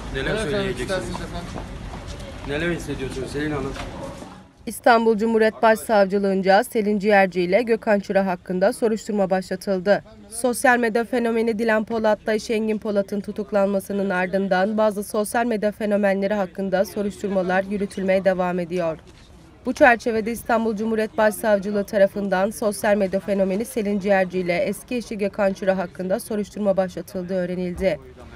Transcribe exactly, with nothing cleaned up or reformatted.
Neler söyleyeceksiniz? Neler hissediyorsunuz Selin Hanım? İstanbul Cumhuriyet Başsavcılığınca Selin Ciğerci ile Gökhan Çıra hakkında soruşturma başlatıldı. Sosyal medya fenomeni Dilan Polat'la eşi Engin Polat'ın tutuklanmasının ardından bazı sosyal medya fenomenleri hakkında soruşturmalar yürütülmeye devam ediyor. Bu çerçevede İstanbul Cumhuriyet Başsavcılığı tarafından sosyal medya fenomeni Selin Ciğerci ile eski eşi Gökhan Çıra hakkında soruşturma başlatıldığı öğrenildi.